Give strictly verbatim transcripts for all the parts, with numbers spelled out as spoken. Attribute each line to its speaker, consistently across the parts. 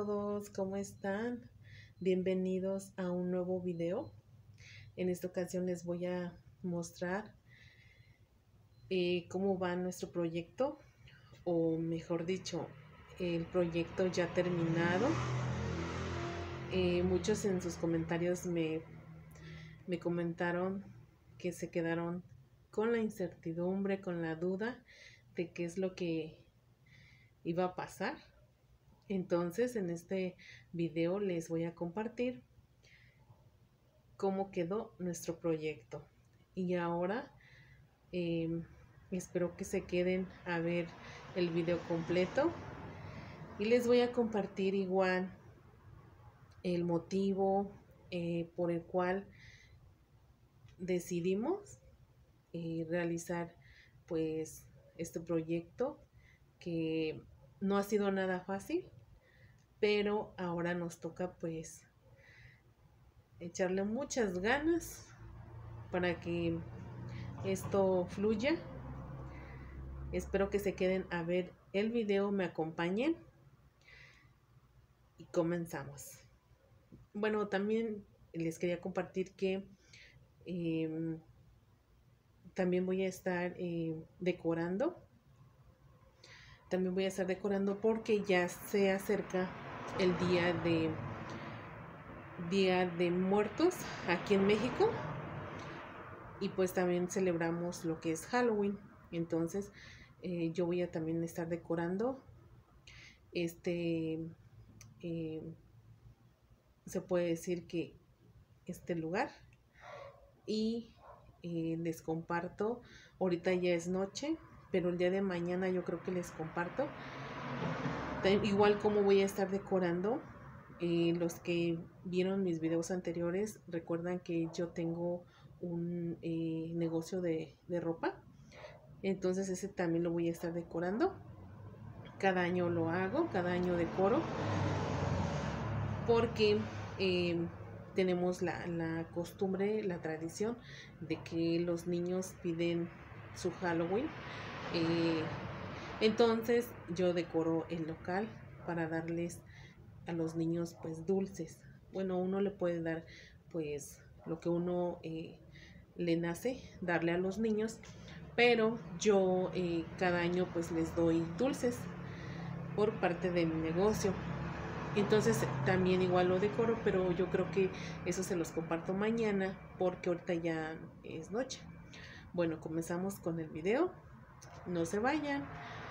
Speaker 1: todos, ¿cómo están? Bienvenidos a un nuevo video. En esta ocasión les voy a mostrar eh, cómo va nuestro proyecto, o mejor dicho, el proyecto ya terminado. Eh, muchos en sus comentarios me, me comentaron que se quedaron con la incertidumbre, con la duda de qué es lo que iba a pasar. Entonces, en este video les voy a compartir cómo quedó nuestro proyecto. Y ahora eh, espero que se queden a ver el video completo. Y les voy a compartir igual el motivo eh, por el cual decidimos eh, realizar pues este proyecto, que no ha sido nada fácil, pero ahora nos toca pues echarle muchas ganas para que esto fluya. Espero que se queden a ver el video, me acompañen y comenzamos. Bueno, también les quería compartir que eh, también voy a estar eh, decorando. También voy a estar decorando porque ya se acerca el día de Día de Muertos aquí en México. Y pues también celebramos lo que es Halloween. Entonces eh, yo voy a también estar decorando este, eh, se puede decir que este lugar. Y eh, les comparto, ahorita ya es noche, pero el día de mañana yo creo que les comparto igual como voy a estar decorando. Eh, los que vieron mis videos anteriores recuerdan que yo tengo un eh, negocio de, de ropa. Entonces ese también lo voy a estar decorando. Cada año lo hago, cada año decoro, porque eh, tenemos la, la costumbre, la tradición de que los niños piden su Halloween. Eh, entonces yo decoro el local para darles a los niños pues dulces. Bueno, uno le puede dar pues lo que uno eh, le nace darle a los niños, pero yo eh, cada año pues les doy dulces por parte de mi negocio. Entonces también igual lo decoro, pero yo creo que eso se los comparto mañana porque ahorita ya es noche. Bueno, comenzamos con el video. No se vayan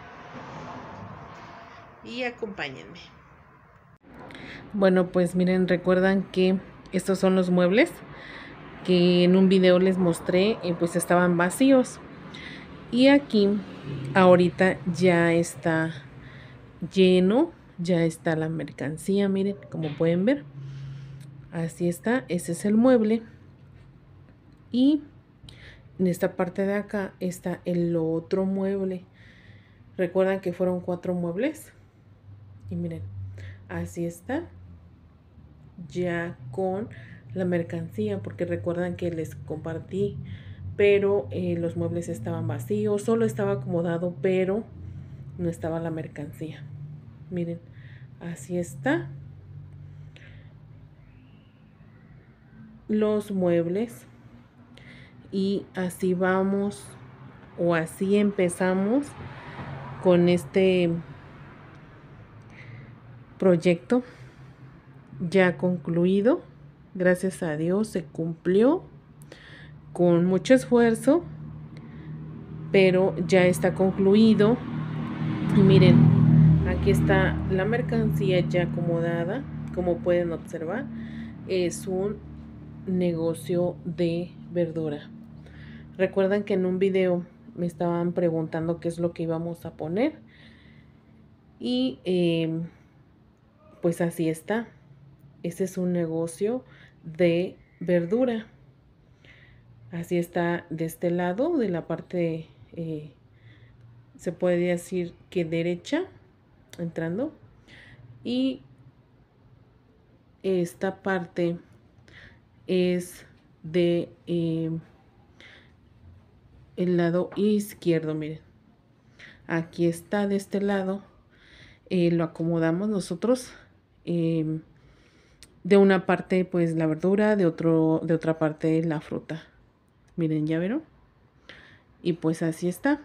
Speaker 1: y acompáñenme. Bueno, pues miren, recuerdan que estos son los muebles que en un video les mostré, eh, pues estaban vacíos. Y aquí ahorita ya está lleno, ya está la mercancía, miren, como pueden ver. Así está, ese es el mueble. Y en esta parte de acá está el otro mueble. Recuerdan que fueron cuatro muebles. Y miren, así está, ya con la mercancía, porque recuerdan que les compartí, pero eh, los muebles estaban vacíos, solo estaba acomodado, pero no estaba la mercancía. Miren, así está los muebles. Y así vamos, o así empezamos con este proyecto ya concluido. Gracias a Dios se cumplió con mucho esfuerzo, pero ya está concluido. Y miren, aquí está la mercancía ya acomodada. Como pueden observar, es un negocio de verdura. Recuerdan que en un video me estaban preguntando qué es lo que íbamos a poner. Y eh, pues así está. Este es un negocio de verdura. Así está de este lado, de la parte, eh, se puede decir que derecha, entrando. Y esta parte es de eh, el lado izquierdo, miren. Aquí está de este lado. Eh, lo acomodamos nosotros eh, de una parte pues la verdura, de, otro, de otra parte la fruta. Miren, ya vieron. Y pues así está.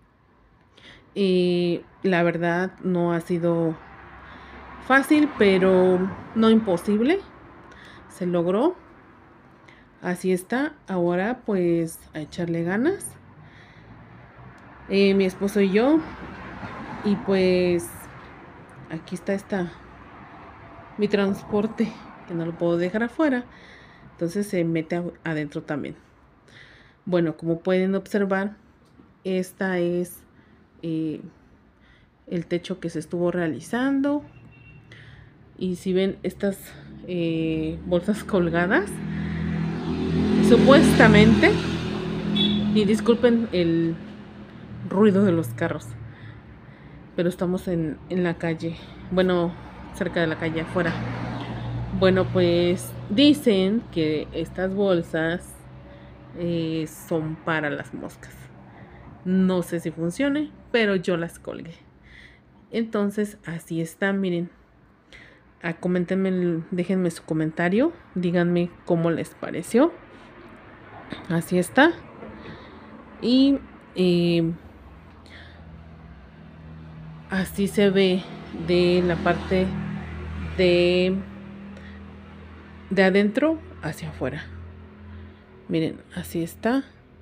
Speaker 1: Y la verdad no ha sido fácil, pero no imposible. Se logró. Así está. Ahora pues a echarle ganas. Eh, mi esposo y yo. Y pues aquí está esta mi transporte, que no lo puedo dejar afuera. Entonces se mete adentro también. Bueno, como pueden observar, esta es eh, el techo que se estuvo realizando. Y si ven estas eh, bolsas colgadas, supuestamente, y disculpen el ruido de los carros, pero estamos en, en la calle, bueno, cerca de la calle afuera. Bueno, pues dicen que estas bolsas eh, son para las moscas. No sé si funcione, pero yo las colgué. Entonces así está, miren. Ah, coméntenme, déjenme su comentario, díganme cómo les pareció. Así está. Y eh, así se ve de la parte de de adentro hacia afuera. Miren, así está.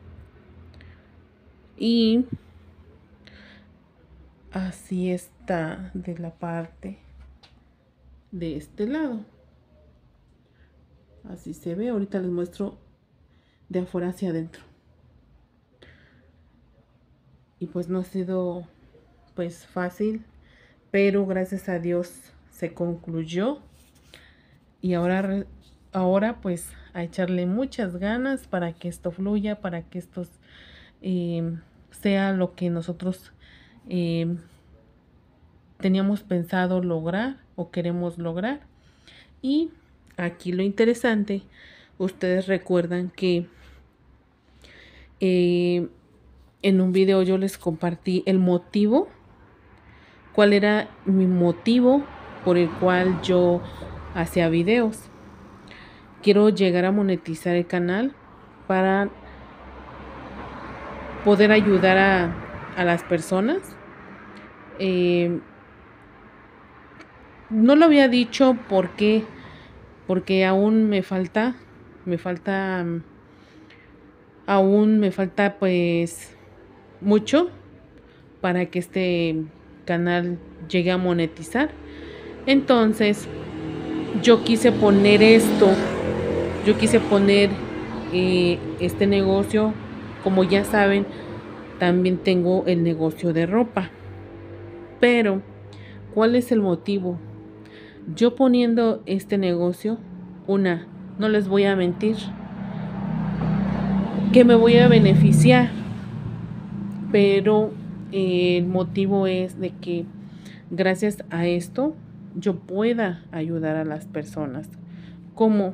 Speaker 1: Y así está de la parte de este lado. Así se ve. Ahorita les muestro de afuera hacia adentro. Y pues no ha sido pues fácil, pero gracias a Dios se concluyó. Y ahora, ahora pues a echarle muchas ganas para que esto fluya, para que esto eh, sea lo que nosotros eh, teníamos pensado lograr o queremos lograr. Y aquí lo interesante, ustedes recuerdan que eh, en un video yo les compartí el motivo, cuál era mi motivo por el cual yo hacía videos. Quiero llegar a monetizar el canal para poder ayudar a, a las personas. Eh, no lo había dicho porque porque aún me falta, me falta, aún me falta pues mucho para que este canal llegue a monetizar. Entonces yo quise poner esto, yo quise poner eh, este negocio. Como ya saben, también tengo el negocio de ropa. Pero, ¿cuál es el motivo? Yo poniendo este negocio, una, no les voy a mentir, que me voy a beneficiar, pero eh, el motivo es de que gracias a esto yo pueda ayudar a las personas. Como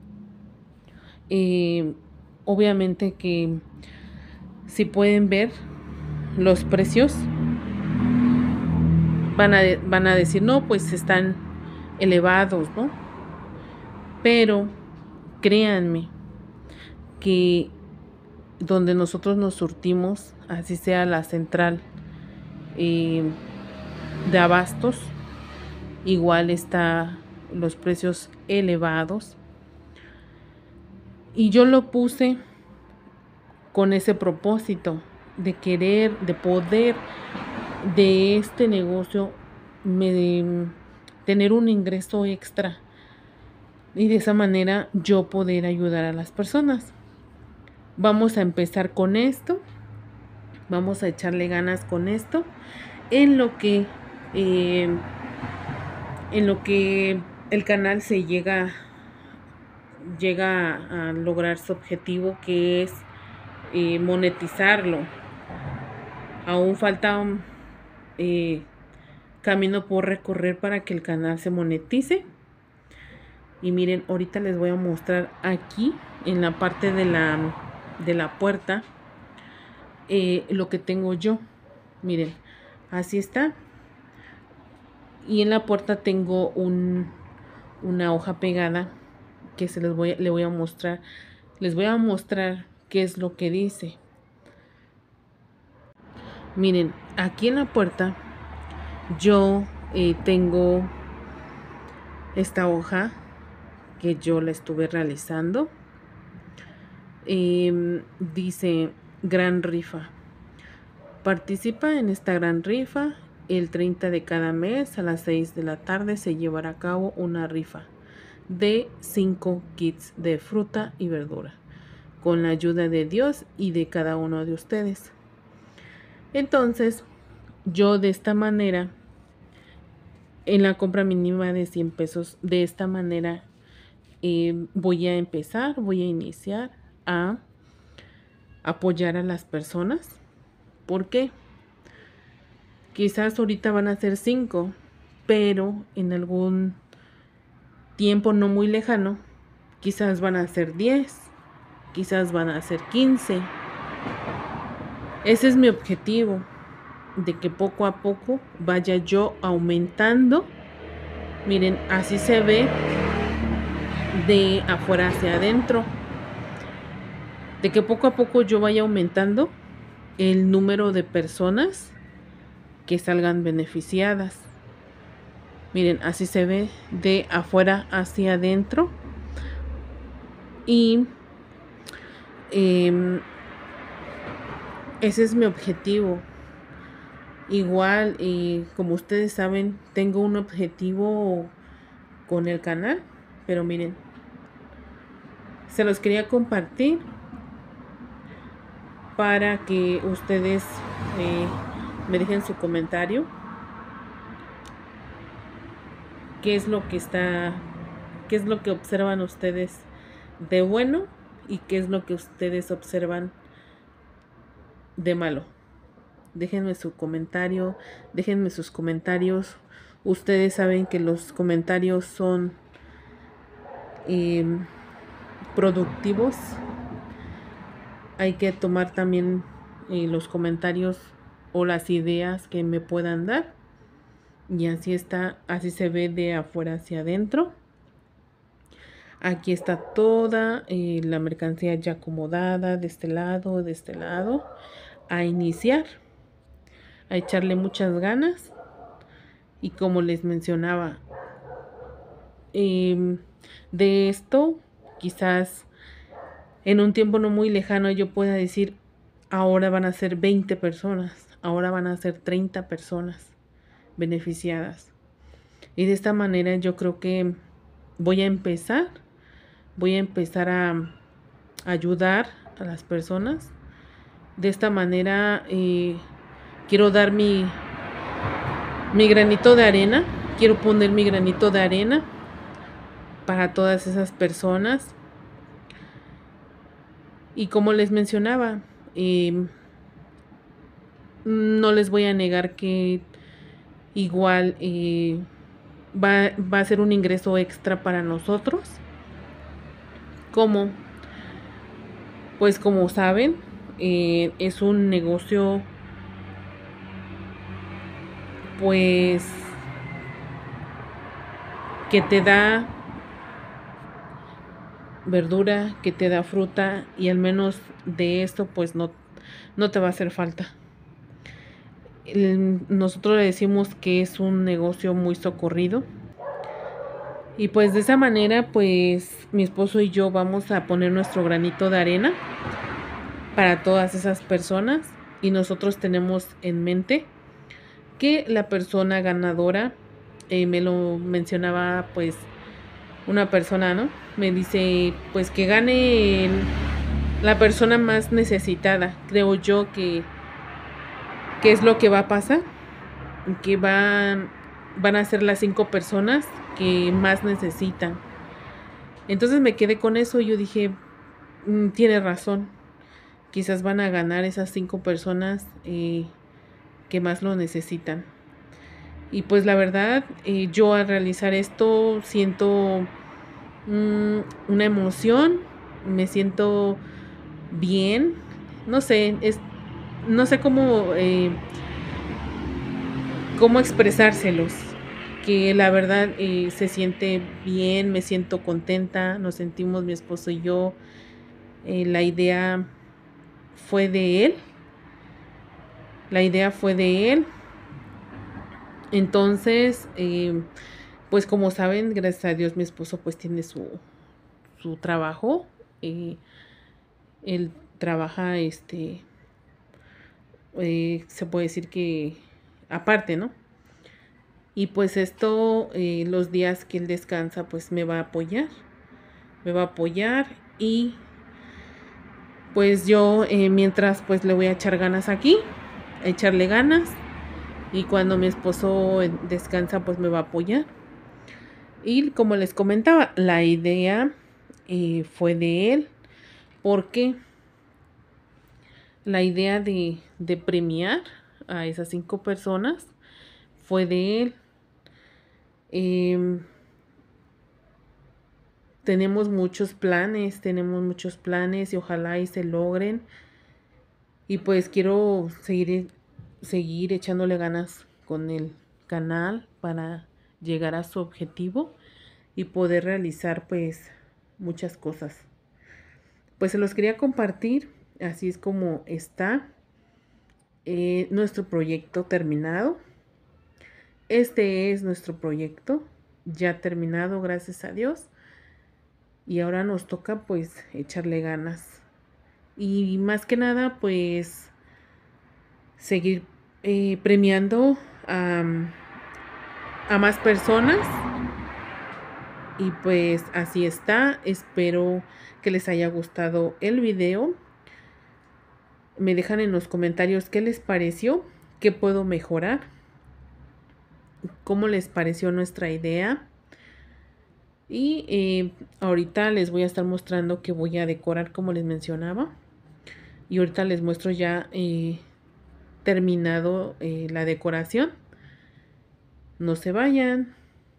Speaker 1: eh, obviamente que si pueden ver los precios, van a, van a decir, no, pues están elevados, ¿no? Pero créanme que donde nosotros nos surtimos, así sea la central eh, de abastos, igual está los precios elevados. Y yo lo puse con ese propósito de querer, de poder de este negocio me de, tener un ingreso extra y de esa manera yo poder ayudar a las personas. Vamos a empezar con esto, vamos a echarle ganas con esto, en lo que eh, en lo que el canal se llega llega a lograr su objetivo, que es eh, monetizarlo. Aún falta un eh, camino por recorrer para que el canal se monetice. Y miren, ahorita les voy a mostrar aquí en la parte de la de la puerta eh, lo que tengo yo. Miren, así está. Y en la puerta tengo un una hoja pegada que se les voy, le voy a mostrar. Les voy a mostrar qué es lo que dice. Miren, aquí en la puerta yo eh, tengo esta hoja que yo la estuve realizando. Eh, dice gran rifa. Participa en esta gran rifa. El treinta de cada mes a las seis de la tarde se llevará a cabo una rifa de cinco kits de fruta y verdura con la ayuda de Dios y de cada uno de ustedes. Entonces, yo de esta manera, en la compra mínima de cien pesos, de esta manera eh, voy a empezar, voy a iniciar a apoyar a las personas. ¿Por qué? Quizás ahorita van a ser cinco, pero en algún tiempo no muy lejano, quizás van a ser diez, quizás van a ser quince. Ese es mi objetivo, de que poco a poco vaya yo aumentando. Miren, así se ve de afuera hacia adentro. De que poco a poco yo vaya aumentando el número de personas que salgan beneficiadas. Miren, así se ve de afuera hacia adentro. Y eh, ese es mi objetivo. Igual, eh, como ustedes saben, tengo un objetivo con el canal. Pero miren, se los quería compartir para que ustedes eh, me dejen su comentario. ¿Qué es lo que está, qué es lo que observan ustedes de bueno y qué es lo que ustedes observan de malo? Déjenme su comentario, déjenme sus comentarios. Ustedes saben que los comentarios son eh, productivos. Hay que tomar también eh, los comentarios o las ideas que me puedan dar. Y así está, así se ve de afuera hacia adentro. Aquí está toda eh, la mercancía ya acomodada de este lado, de este lado. A iniciar, a echarle muchas ganas. Y como les mencionaba, eh, de esto quizás en un tiempo no muy lejano yo pueda decir, ahora van a ser veinte personas, ahora van a ser treinta personas beneficiadas. Y de esta manera yo creo que voy a empezar, voy a empezar a ayudar a las personas. De esta manera eh, quiero dar mi, mi granito de arena, quiero poner mi granito de arena para todas esas personas. Y como les mencionaba, eh, no les voy a negar que igual eh, va, va a ser un ingreso extra para nosotros. ¿Cómo? Pues como saben, eh, es un negocio pues que te da verdura, que te da fruta, y al menos de esto pues no, no te va a hacer falta. El, nosotros le decimos que es un negocio muy socorrido. Y pues de esa manera pues mi esposo y yo vamos a poner nuestro granito de arena para todas esas personas. Y nosotros tenemos en mente que la persona ganadora, eh, me lo mencionaba pues una persona, ¿no? Me dice pues que gane el, la persona más necesitada. Creo yo que, que es lo que va a pasar, que van, van a ser las cinco personas que más necesitan. Entonces me quedé con eso y yo dije, mmm, tiene razón, quizás van a ganar esas cinco personas eh, que más lo necesitan. Y pues la verdad, eh, yo al realizar esto siento mmm, una emoción, me siento bien, no sé, es, no sé cómo, eh, cómo expresárselos. que la verdad eh, se siente bien, me siento contenta, nos sentimos mi esposo y yo. Eh, la idea fue de él, la idea fue de él. Entonces, eh, pues como saben, gracias a Dios mi esposo pues tiene su, su trabajo. Eh, él trabaja, este, eh, se puede decir que aparte, ¿no? Y pues esto, eh, los días que él descansa, pues me va a apoyar, me va a apoyar y pues yo eh, mientras pues le voy a echar ganas aquí, a echarle ganas y cuando mi esposo eh, descansa pues me va a apoyar. Y como les comentaba, la idea eh, fue de él porque la idea de, de premiar a esas cinco personas fue de él. Eh, tenemos muchos planes, tenemos muchos planes y ojalá y se logren. Y pues quiero seguir, seguir echándole ganas con el canal para llegar a su objetivo y poder realizar pues muchas cosas. Pues se los quería compartir, así es como está eh, nuestro proyecto terminado. Este es nuestro proyecto ya terminado, gracias a Dios. Y ahora nos toca pues echarle ganas. Y más que nada pues seguir eh, premiando a, a más personas. Y pues así está. Espero que les haya gustado el video. Me dejan en los comentarios qué les pareció, qué puedo mejorar, cómo les pareció nuestra idea. Y eh, ahorita les voy a estar mostrando que voy a decorar como les mencionaba. Y ahorita les muestro ya eh, terminado eh, la decoración. No se vayan.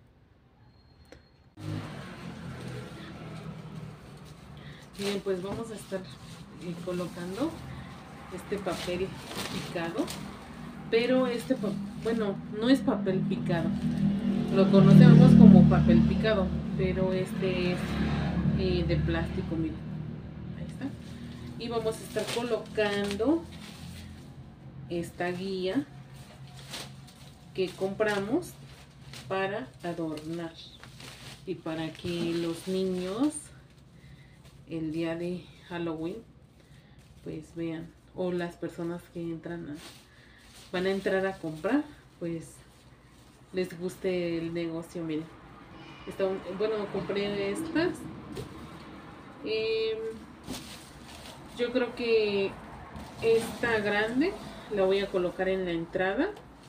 Speaker 1: Bien, pues vamos a estar eh, colocando este papel picado. Pero este, bueno, no es papel picado. Lo conocemos como papel picado, pero este es eh, de plástico, miren. Ahí está. Y vamos a estar colocando esta guía que compramos para adornar y para que los niños el día de Halloween pues vean, o las personas que entran a, van a entrar a comprar, pues les guste el negocio. Miren, Está, bueno, compré estas. Eh, yo creo que esta grande la voy a colocar en la entrada.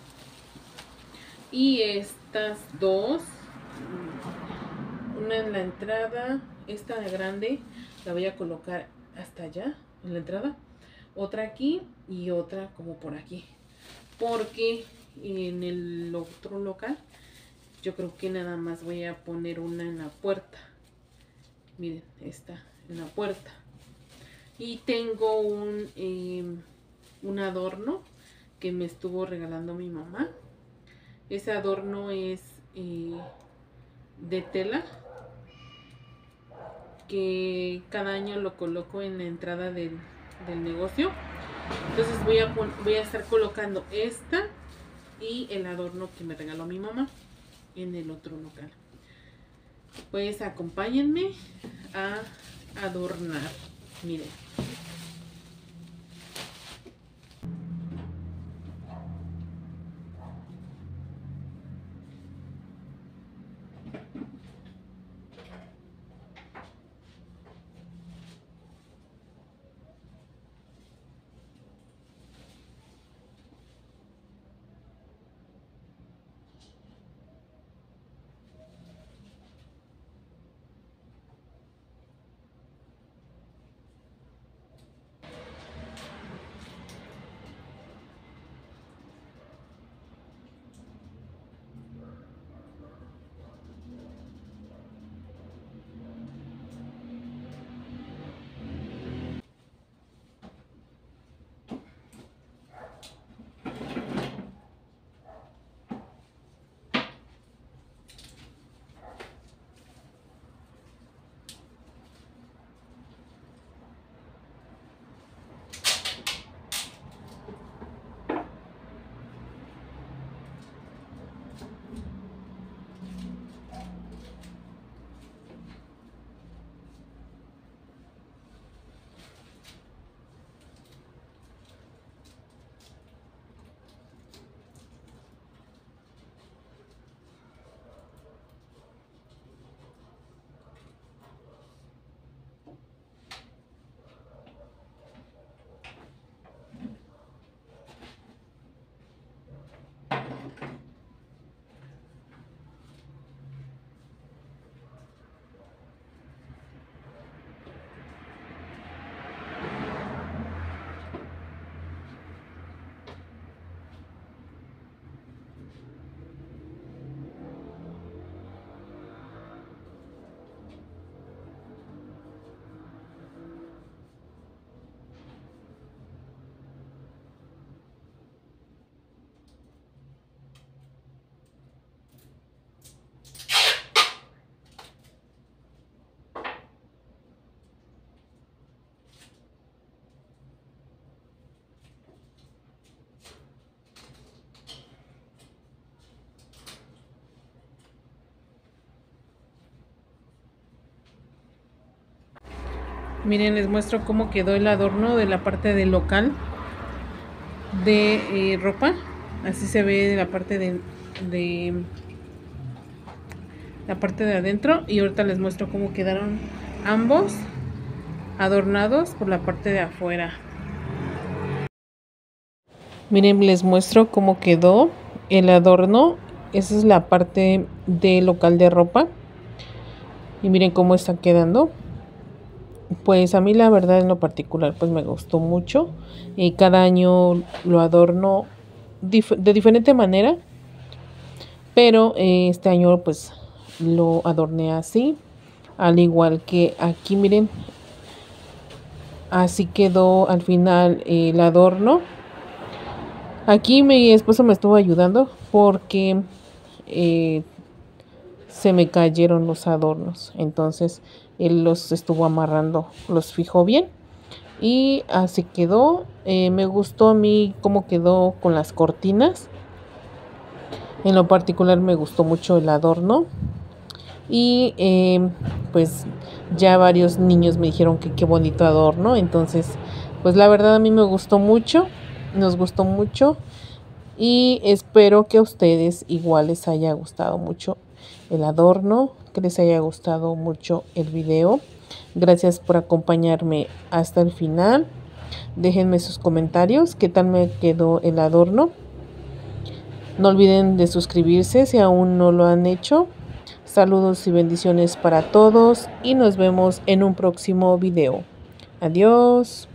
Speaker 1: Y estas dos, una en la entrada, esta grande la voy a colocar hasta allá, en la entrada. Otra aquí y otra como por aquí. Porque en el otro local yo creo que nada más voy a poner una en la puerta. Miren, esta en la puerta. Y tengo un, eh, un adorno que me estuvo regalando mi mamá. Ese adorno es eh, de tela, que cada año lo coloco en la entrada del, del negocio. Entonces voy a, voy a estar colocando esta y el adorno que me regaló mi mamá en el otro local. Pues acompáñenme a adornar. Miren. Miren, les muestro cómo quedó el adorno de la parte del local de eh, ropa. Así se ve de la parte de, de la parte de adentro. Y ahorita les muestro cómo quedaron ambos adornados por la parte de afuera. Miren, les muestro cómo quedó el adorno. Esa es la parte del local de ropa. Y miren cómo está quedando. Pues a mí la verdad en lo particular pues me gustó mucho. Y cada año lo adorno dif- de diferente manera. Pero eh, este año pues lo adorné así. Al igual que aquí, miren. Así quedó al final eh, el adorno. Aquí mi esposo me estuvo ayudando porque eh, se me cayeron los adornos. Entonces él los estuvo amarrando, los fijó bien. Y así quedó. Eh, me gustó a mí cómo quedó con las cortinas. En lo particular me gustó mucho el adorno. Y eh, pues ya varios niños me dijeron que qué bonito adorno. Entonces pues la verdad a mí me gustó mucho. Nos gustó mucho. Y espero que a ustedes igual les haya gustado mucho el adorno, que les haya gustado mucho el video. Gracias por acompañarme hasta el final. Déjenme sus comentarios, qué tal me quedó el adorno. No olviden de suscribirse si aún no lo han hecho. Saludos y bendiciones para todos y nos vemos en un próximo video. Adiós.